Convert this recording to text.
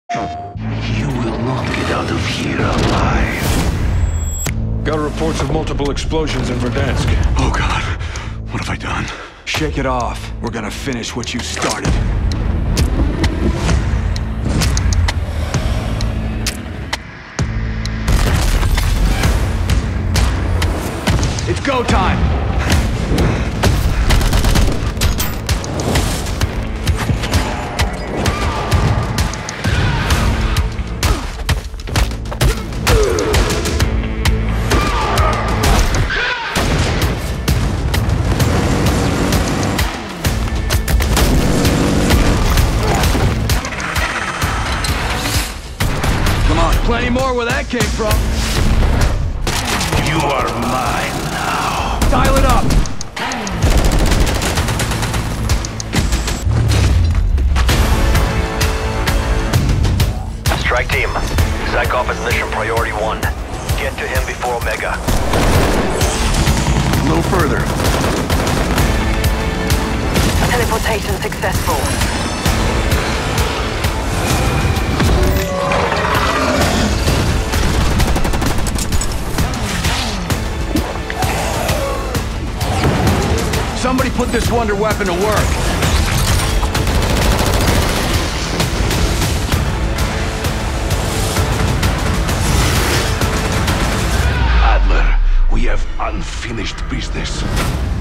You will not get out of here alive. Got reports of multiple explosions in Verdansk. Oh God, what have I done? Shake it off. We're gonna finish what you started. It's go time! Plenty more where that came from. You are mine now. Dial it up! Strike team, Zykov is mission priority 1. Get to him before Omega. A little further. Teleportation successful. Somebody put this wonder weapon to work. Adler, we have unfinished business.